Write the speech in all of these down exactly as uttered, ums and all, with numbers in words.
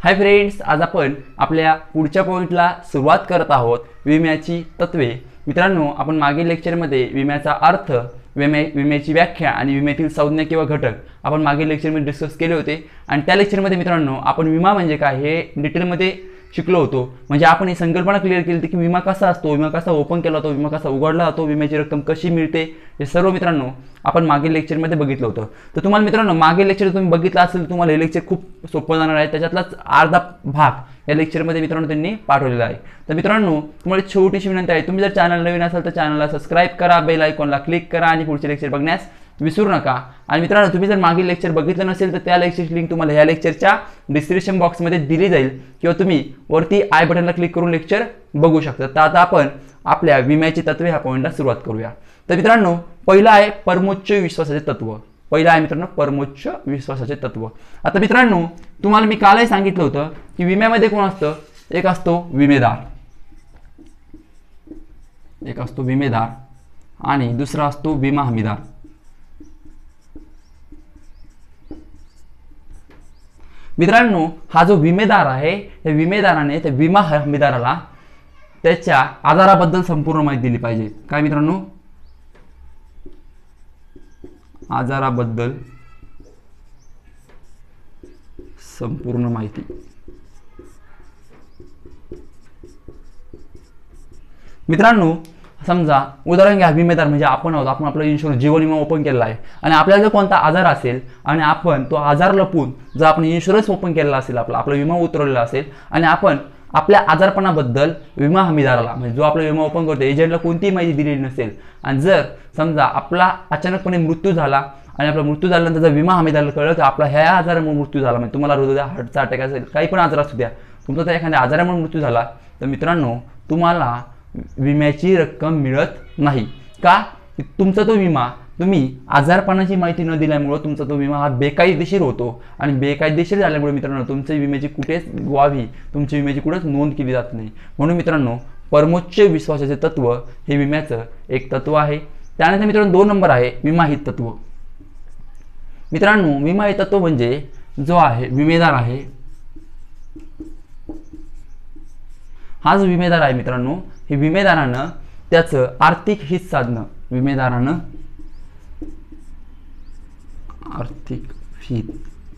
Hi friends, आज आपण आपल्या पुढच्या पॉइंटला सुरुवात करत आहोत. विम्याची तत्वे. मित्रांनो, आपण मागील लेक्चरमध्ये विम्याचा अर्थ, विमे विम्याची व्याख्या आणि विम्यातील संज्ञा किंवा घटक आपण मागील लेक्चरमध्ये डिस्कस केले होते. आणि त्या लेक्चरमध्ये मित्रांनो आपण विमा म्हणजे काय हे डिटेलमध्ये शिकलो होतो. म्हणजे आपण ही संकल्पना क्लिअर केली होती की विमा कसा असतो, विमा कसा ओपन केला जातो, विमा कसा उघडला जातो, विम्याची रक्कम कशी मिळते, हे सर्व मित्रांनो आपण मागील लेक्चरमध्ये बघितलं होतं. तर तुम्हाला मित्रांनो मागील लेक्चर तुम्ही बघितलं असेल, तुम्हाला हे लेक्चर खूप सोपं जाणार आहे. त्याच्यातलाच अर्धा भाग या लेक्चरमध्ये मित्रांनो त्यांनी पाठवलेला आहे. तर मित्रांनो तुम्हाला छोटीशी विनंती आहे, तुम्ही जर चॅनल नवीन असाल तर चॅनलला सबस्क्राईब करा, बेल आयकॉनला क्लिक करा आणि पुढचे लेक्चर बघण्यास विसरू नका. आणि मित्रांनो तुम्ही जर मागील लेक्चर बघितलं नसेल तर त्या लेक्चरची लिंक तुम्हाला या लेक्चरच्या डिस्क्रिप्शन बॉक्समध्ये दिली जाईल किंवा तुम्ही वरती आय बटनला क्लिक करून लेक्चर बघू शकता. तर आता आपण आपल्या विम्याची तत्वे ह्या पॉईंटला सुरुवात करूया. तर मित्रांनो पहिलं आहे परमोच्च विश्वासाचे तत्व. पहिलं आहे मित्रांनो परमोच्च विश्वासाचे तत्व. आता मित्रांनो तुम्हाला मी कालही सांगितलं होतं की विम्यामध्ये कोण असतं, एक असतो विमेदार, एक असतो विमेदार आणि दुसरा असतो विमा हमीदार. मित्रांनो हा जो विमेदार आहे, त्या विमेदाराने त्या विमा हमीदाराला त्याच्या आजाराबद्दल संपूर्ण माहिती दिली पाहिजे. काय मित्रांनो, आजाराबद्दल संपूर्ण माहिती. मित्रांनो समजा उदाहरण घ्या, विमेदार म्हणजे आपण आहोत, आपण आपला इन्शुरन्स जीवन विमा ओपन केलेला आहे आणि आपल्याला जर कोणता आजार असेल आणि आपण तो आजार लपवून जर आपण इन्शुरन्स ओपन केलेला असेल, आपला आपला विमा उतरवलेला असेल आणि आपण आपल्या आजारपणाबद्दल विमा हमीदाराला म्हणजे जो आपला विमा ओपन करतो एजंटला कोणतीही माहिती दिलेली नसेल आणि जर समजा आपला अचानकपणे मृत्यू झाला आणि आपला मृत्यू झाल्यानंतर जर विमा हमीदाराला कळलं की आपला ह्या आजारामुळे मृत्यू झाला, म्हणजे तुम्हाला हृदय हार्टचा अटॅक असेल, काही पण आजार असू द्या, तुमचा त्या एखाद्या आजारामुळे मृत्यू झाला, तर मित्रांनो तुम्हाला विम्याची रक्कम मिळत नाही. का? तुमचा तो विमा तुम्ही आजारपणाची माहिती न दिल्यामुळे तुमचा तो विमा हा बेकायदेशीर होतो आणि बेकायदेशीर झाल्यामुळे मित्रांनो तुमच्या विम्याची कुठेच व्हावी, तुमच्या विम्याची कुठेच नोंद केली जात नाही. म्हणून मित्रांनो परमोच्च विश्वासाचे तत्व हे विम्याचं एक तत्व आहे. त्यानंतर मित्रांनो दोन नंबर आहे विमाहित तत्व. मित्रांनो विमाहित तत्व म्हणजे जो आहे विमेदार आहे, हा जो विमेदार आहे मित्रांनो, हे विमेदारानं त्याचं आर्थिक हित साधणं, विमेदारानं आर्थिक हित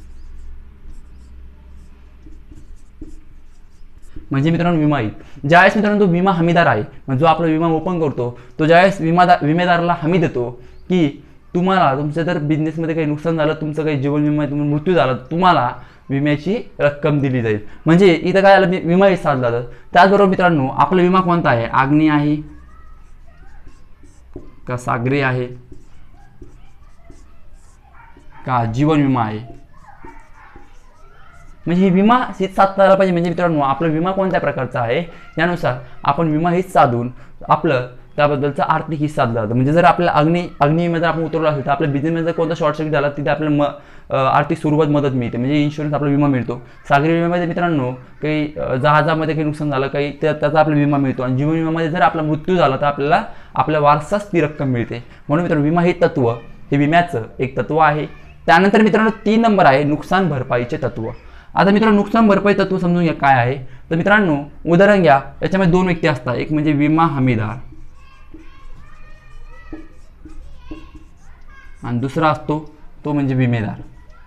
म्हणजे मित्रांनो विमाहित. ज्यावेळेस मित्रांनो तो विमा हमीदार आहे, म्हणजे जो आपला विमा ओपन करतो, तो ज्यावेळेस विमादार विमेदाराला हमी देतो की तुम्हाला तुमच्या जर बिझनेसमध्ये काही नुकसान झालं, तुमचं काही जीवन विमा तुम्हाला मृत्यू झाला, तुम्हाला विम्याची रक्कम दिली जाईल. म्हणजे इथं काय झालं, विमा साधला जातं. त्याचबरोबर मित्रांनो आपला विमा कोणता आहे, आग्नेय आहे का सागरी आहे का जीवन विमा आहे, म्हणजे ही विमा हित साधता आला पाहिजे. म्हणजे मित्रांनो आपला विमा कोणत्या प्रकारचा आहे त्यानुसार आपण विमा हित साधून आपलं त्याबद्दलचा आर्थिक हित साधला जातो. म्हणजे जर आपल्या अग्नि अग्निविम्यामध्ये आपण उतरवला असेल तर आपल्या बिझनेसमध्ये कोणता शॉर्ट सर्किट झाला तिथे आपल्याला म आर्थिक स्वरूपात मदत मिळते, म्हणजे इन्शुरन्स आपला विमा मिळतो. सागरी विम्यामध्ये मित्रांनो काही जहाजामध्ये काही नुकसान झालं काही त्याचा आपला विमा मिळतो आणि जीवन विम्यामध्ये जर आपला मृत्यू झाला तर आपल्याला आपल्या वारसाच ती रक्कम मिळते. म्हणून मित्रांनो विमा हे तत्व हे विम्याचं एक तत्व आहे. त्यानंतर मित्रांनो तीन नंबर आहे नुकसान भरपाईचे तत्व. आता मित्रांनो नुकसान भरपाई तत्व समजून घ्या काय आहे. तर मित्रांनो उदाहरण घ्या, याच्यामध्ये दोन व्यक्ती असतात, एक म्हणजे विमा हमीदार आणि दुसरा असतो तो म्हणजे विमेदार.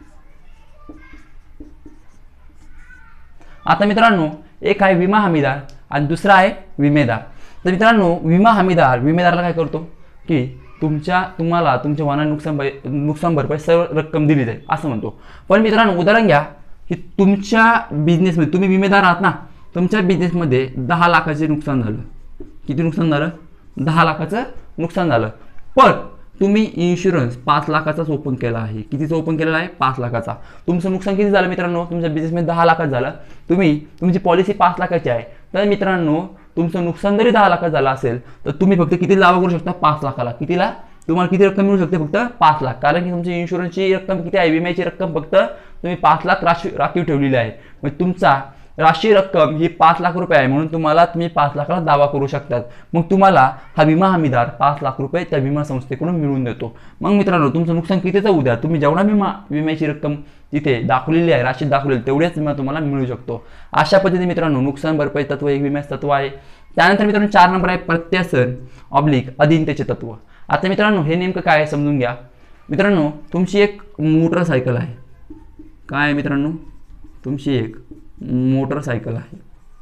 आता मित्रांनो एक आहे विमा हमीदार आणि दुसरा आहे विमेदार. तर मित्रांनो विमा हमीदार विमेदाराला काय करतो की तुमच्या तुम्हाला तुमच्या वाहना नुकसान नुकसान भरपाई सर्व रक्कम दिली जाईल असं म्हणतो. पण मित्रांनो उदाहरण घ्या की तुमच्या बिझनेसमध्ये तुम्ही विमेदार आहात ना, तुमच्या बिझनेसमध्ये दहा लाखाचे नुकसान झालं. किती नुकसान झालं? दहा लाखाचं नुकसान झालं. पण तुम्ही इन्शुरन्स पाच लाखाचाच ओपन केला आहे. कितीचा ओपन केलेला आहे? पाच लाखाचा. तुमचं नुकसान किती झालं मित्रांनो? तुमच्या बिझनेसमध्ये दहा लाखात झालं. तुम्ही तुमची पॉलिसी पाच लाखाची आहे, तर मित्रांनो तुमचं नुकसान जरी दहा लाखात झालं असेल तर तुम्ही फक्त किती दावा करू शकता? पाच लाखाला. कितीला? तुम्हाला किती रक्कम मिळू शकते? फक्त पाच लाख. कारण की तुमची इन्शुरन्सची रक्कम किती आहे, विम्याची रक्कम फक्त तुम्ही पाच लाख राखीव राखीव ठेवलेली आहे. म्हणजे तुमचा राशी रक्कम ही पाच लाख रुपये आहे, म्हणून तुम्हाला तुम्ही पाच लाखाला दावा करू शकतात. मग तुम्हाला हा विमा हमीदार पाच लाख रुपये त्या विमा संस्थेकडून मिळवून देतो. मग मित्रांनो, तुमचं नुकसान कितीचं उद्या तुम्ही जेवढा विमा विम्याची रक्कम तिथे दाखवलेली आहे, राशीत दाखवलेली तेवढेच विमा तुम्हाला मिळू शकतो. अशा पद्धतीने मित्रांनो नुकसान भरपाई तत्व एक विम्याचं तत्व आहे. त्यानंतर मित्रांनो चार नंबर आहे प्रत्यासन ऑब्लिक अधीनतेचे तत्व. आता मित्रांनो हे नेमकं काय आहे समजून घ्या. मित्रांनो तुमची एक मोटरसायकल आहे. काय आहे मित्रांनो? तुमची एक मोटरसायकल आहे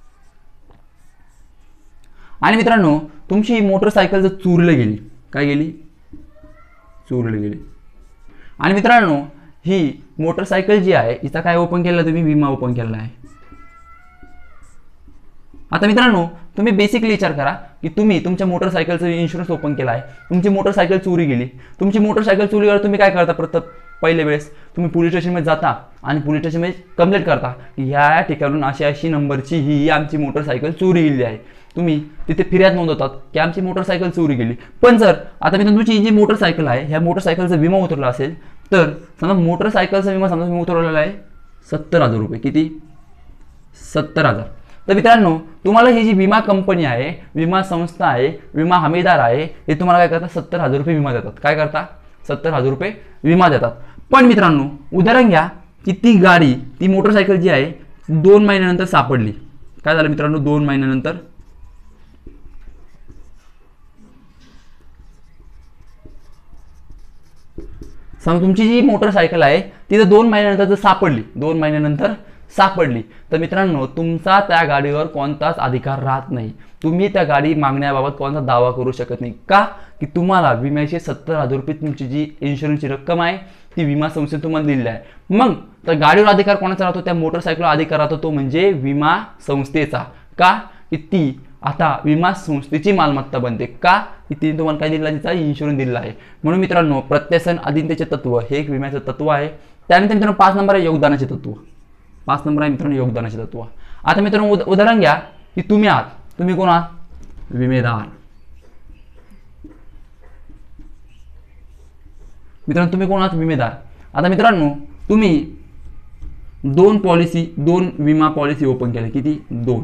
आणि मित्रांनो तुमची ही मोटरसायकल जर चोरीला गेली, काय गेली? चोरीला गेली. आणि मित्रांनो ही मोटरसायकल जी आहे हिचा काय ओपन केलेला तुम्ही? विमा ओपन केलेला आहे. आता मित्रांनो तुम्ही बेसिकली विचार करा की तुम्ही तुमच्या मोटरसायकलचं इन्शुरन्स ओपन केला आहे, तुमची मोटरसायकल चोरी गेली. तुमची मोटरसायकल चोरी गेल्यावर तुम्ही काय करता? प्रथम पहिले वेळेस तुम्ही पोलीस स्टेशनमध्ये जाता आणि पोलीस स्टेशनमध्ये कंप्लेंट करता की ह्या ठिकाणून अशी अशी नंबरची ही आमची मोटरसायकल चोरी गेली आहे. तुम्ही तिथे फिर्याद नोंदवतात की आमची मोटरसायकल चोरी गेली. पण जर आता मी तुमची जी मोटरसायकल आहे ह्या मोटरसायकलचा विमा उतरला असेल तर समजा मोटरसायकलचा विमा समजा मी उतरवलेला आहे सत्तर हजार रुपये. किती? सत्तर हजार. तर मित्रांनो तुम्हाला ही जी विमा कंपनी आहे, विमा संस्था आहे, विमा हमीदार आहे, हे तुम्हाला काय करतात? सत्तर हजार रुपये विमा देतात. काय करता? सत्तर हजार रुपये विमा देतात. पण मित्रांनो उदाहरण घ्या की ती गाडी, ती मोटरसायकल जी आहे दोन महिन्यानंतर सापडली. काय झालं मित्रांनो? दोन महिन्यानंतर समजा तुमची जी मोटरसायकल आहे ती जर दोन महिन्यानंतर जर सापडली दोन महिन्यानंतर सापडली तर मित्रांनो तुमचा त्या गाडीवर कोणताच अधिकार राहत नाही. तुम्ही त्या गाडी मागण्याबाबत कोणता दावा करू शकत नाही. का? की तुम्हाला विम्याचे सत्तर हजार रुपये तुमची जी इन्शुरन्सची रक्कम आहे ती विमा संस्थेने तुम्हाला दिलेली आहे. मग त्या गाडीवर अधिकार कोणाचा राहतो? त्या मोटरसायकलवर अधिकार राहतो, तो म्हणजे विमा संस्थेचा. का? की ती आता विमा संस्थेची मालमत्ता बनते. का? की तिने तुम्हाला काय दिलेला? तिचा इन्शुरन्स दिलेला आहे. म्हणून मित्रांनो प्रत्यासन अधीनतेचे तत्व हे एक विम्याचं तत्व आहे. त्यानंतर मित्रांनो पाच नंबर आहे योगदानाचे तत्व. पाच नंबर आहे मित्रांनो योगदानाचे तत्व. आता मित्रांनो उदाहरण घ्या की तुम्ही आहात, तुम्ही कोण आहात? विमेदार. मित्रांनो तुम्ही कोण आहात? विमेदार. आता मित्रांनो तुम्ही दोन पॉलिसी दोन विमा पॉलिसी ओपन केल्या. किती? दोन.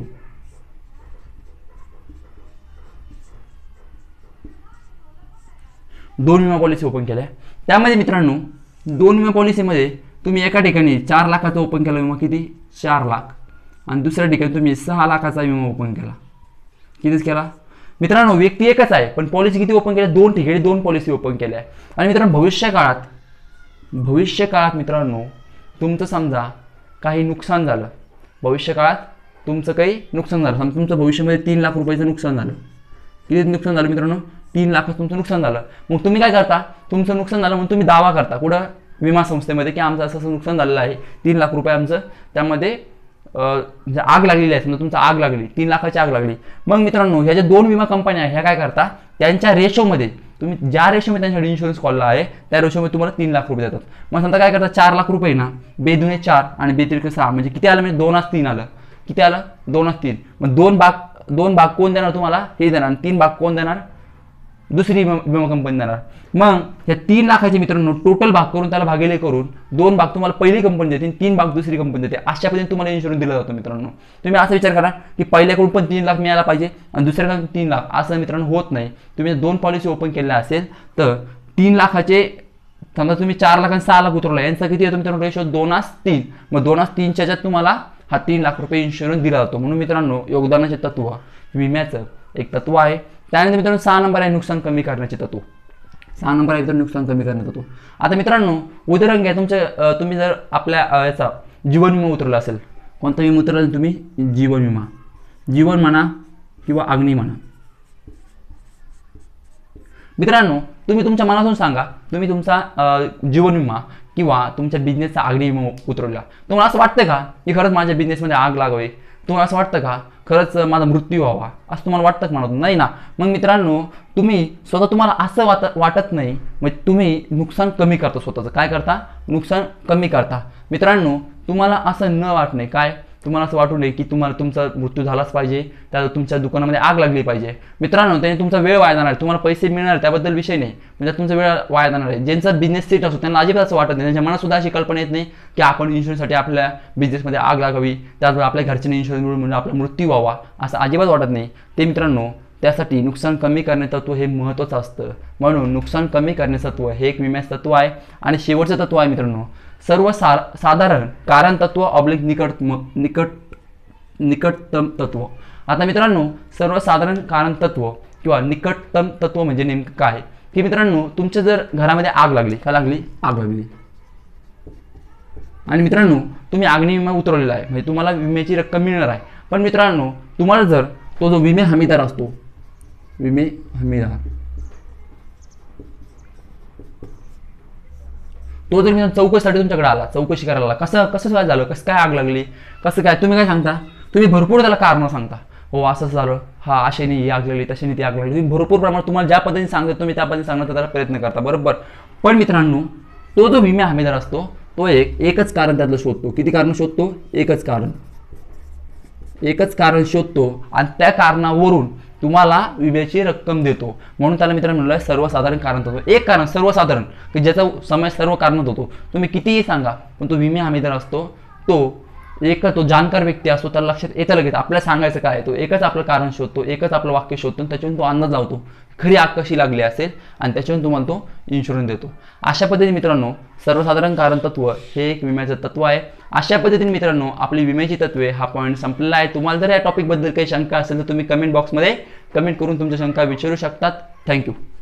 दोन विमा पॉलिसी ओपन केल्या. त्यामध्ये मित्रांनो दोन विमा पॉलिसीमध्ये तुम्ही एका ठिकाणी चार लाखाचा ओपन केला विमा. किती? चार लाख. आणि दुसऱ्या ठिकाणी तुम्ही सहा लाखाचा विमा ओपन केला. कितीच केला? मित्रांनो व्यक्ती एकच आहे पण पॉलिसी किती ओपन केल्या? दोन ठिकाणी दोन पॉलिसी ओपन केल्या. आणि मित्रांनो भविष्य काळात भविष्य काळात मित्रांनो तुमचं समजा काही नुकसान झालं, भविष्य काळात तुमचं काही नुकसान झालं, समजा तुमचं भविष्यामध्ये तीन लाख रुपयाचं नुकसान झालं. किती नुकसान झालं मित्रांनो? तीन लाखाचं तुमचं नुकसान झालं. मग तुम्ही काय करता? तुमचं नुकसान झालं म्हणून तुम्ही दावा करता कुठं? विमा संस्थेमध्ये की आमचं असं असं नुकसान झालेलं आहे, तीन लाख रुपये आमचं त्यामध्ये आग लागलेली आहे. समजा तुमचं आग लागली, तीन लाखाची आग लागली. मग मित्रांनो ह्या ज्या दोन विमा कंपन्या आहेत ह्या काय करता? त्यांच्या रेशोमध्ये तुम्ही ज्या रेशोमध्ये त्यांच्याकडे इन्शुरन्स कॉलला आहे त्या रेशोमध्ये तुम्हाला तीन लाख रुपये देतात. मग समजा काय करता? चार लाख रुपये ना बेदुने चार आणि बेतिरिक्त सहा म्हणजे किती आलं? म्हणजे दोनास तीन आलं. किती आलं? दोनास तीन. मग दोन भाग दोन भाग कोण देणार तुम्हाला? हे देणार. आणि तीन भाग कोण देणार? दुसरी विमा कंपनी देणार. मग या तीन लाखाचे मित्रांनो टोटल भाग करून त्याला भागिले करून दोन भाग तुम्हाला पहिली कंपनी देते, तीन भाग दुसरी कंपनी देते. अशा पद्धतीने तुम्हाला इन्शुरन्स दिला जातो. मित्रांनो तुम्ही असा विचार करा की पहिल्याकडून पण तीन लाख मिळायला पाहिजे आणि दुसऱ्याकडून तीन लाख असं मित्रांनो होत नाही. तुम्ही दोन पॉलिसी ओपन केल्या असेल तर तीन लाखाचे समजा तुम्ही चार लाख आणि सहा लाख उतरवला, यांचा किती येतो मित्रांनो? रेशो दोनास तीन. मग दोनास तीनच्या च्यात तुम्हाला हा तीन लाख रुपये इन्शुरन्स दिला जातो. म्हणून मित्रांनो योगदानाचे तत्व विम्याचं एक तत्व आहे. त्यानंतर मित्रांनो सहा नंबर आहे नुकसान कमी करण्याचे तत्व. सहा नंबर आहे मित्रांनो नुकसान कमी करण्याचे तत्व. आता मित्रांनो उदाहरण घ्या, तुमच्या तुम्ही जर आपल्या याचा जीवन विमा उतरला असेल, कोणता विमा उतरला? तुम्ही जीवन विमा, जीवन म्हणा किंवा अग्नी म्हणा. मित्रांनो तुम्ही तुमच्या मनातून सांगा तुम्ही तुमचा जीवन विमा किंवा तुमच्या बिझनेसचा अग्नी विमा उतरवला. तुम्हाला असं वाटतं का की खरंच माझ्या बिझनेसमध्ये आग लागावी? तुम्हाला असं वाटतं का खरंच माझा मृत्यू व्हावा असं तुम्हाला वाटतं का? म्हणत नाही ना. मग मित्रांनो तुम्ही स्वतः तुम्हाला असं वाट वाटत नाही मग तुम्ही नुकसान कमी करता. स्वतःचं काय करता? नुकसान कमी करता. मित्रांनो तुम्हाला असं न वाटणे काय तुम्हाला असं वाटू नये की तुम्हाला तुमचा मृत्यू झालाच पाहिजे, त्या तुमच्या दुकानामध्ये आग लागली पाहिजे. मित्रांनो, त्याने तुमचा वेळ वाया जाणार आहे, तुम्हाला पैसे मिळणार त्याबद्दल विषय नाही, म्हणजे तुमचा वेळ वाया जाणार आहे. ज्यांचा बिझनेस सेट असतो त्यांना अजिबात असं वाटत नाही, त्यांच्या मनात सुद्धा अशी कल्पना येत नाही की आपण इन्शुरन्ससाठी आपल्या बिझनेसमध्ये आग लागावी, त्याचबरोबर आपल्या घरच्यांनी इन्शुरन्स मिळून म्हणजे आपला मृत्यू व्हावा असं अजिबात वाटत नाही. ते मित्रांनो, त्यासाठी नुकसान कमी करणे तत्व हे महत्त्वाचं असतं. म्हणून नुकसान कमी करणे तत्व हे एक विम्याचं तत्व आहे. आणि शेवटचं तत्व आहे मित्रांनो, सर्व सा साधारण कारण तत्व ऑब्लिक निकट निकट निकटतम तत्व. आता मित्रांनो, सर्वसाधारण कारण तत्व किंवा निकटतम तत्व म्हणजे नेमकं काय की मित्रांनो, तुमच्या जर घरामध्ये आग लागली, का लागली आग लागली आणि मित्रांनो तुम्ही अग्नी विमा उतरवलेला आहे, म्हणजे तुम्हाला विम्याची रक्कम मिळणार आहे. पण मित्रांनो, तुम्हाला जर तो जो विमे हमीदार असतो, विमे हमीदार तो जर मी चौकशीसाठी तुमच्याकडे आला, चौकशी करायला, कसं कसं काय झालं, कसं काय आग लागली, कसं काय, तुम्ही काय सांगता, तुम्ही भरपूर त्याला कारण सांगता. हो असं झालं, हा अशाने ही आग लागली, तशाने ती आग लागली, तुम्ही भरपूर प्रमाणात तुम्हाला ज्या पद्धतीने सांगता तुम्ही त्या पद्धतीने सांगण्याचा त्याला प्रयत्न करता, बरोबर. पण मित्रांनो, तो जो विमा हमीदार असतो तो एक एकच कारण त्यातलं शोधतो. किती कारण शोधतो? एकच कारण एकच कारण शोधतो आणि त्या कारणावरून तुम्हाला विम्याची रक्कम देतो. म्हणून त्याला मित्रांनो म्हणलं सर्वसाधारण कारण तत्व. एक कारण सर्वसाधारण की ज्याचा समावेश सर्व कारणात होतो. तुम्ही कितीही सांगा पण तो विमे हमीदार असतो, तो एक तो जाणकार व्यक्ती असतो, त्याला लक्षात येतं लगेच आपल्याला सांगायचं काय, तो एकच आपलं कारण शोधतो, एकच आपलं वाक्य शोधतो, त्याच्यावरून तो अंदाज लावतो खरी आग कशी लागली असेल आणि त्याच्यावरून तुम्हाला तो इन्शुरन्स देतो. अशा पद्धतीने मित्रांनो सर्वसाधारण कारण तत्व हे एक विम्याचं तत्व आहे. अशा पद्धतीने मित्रांनो आपली विम्याची तत्वे हा पॉईंट संपलेला आहे. तुम्हाला जर या टॉपिकबद्दल काही शंका असेल तर तुम्ही कमेंट बॉक्समध्ये कमेंट करून तुमच्या शंका विचारू शकतात. थँक्यू.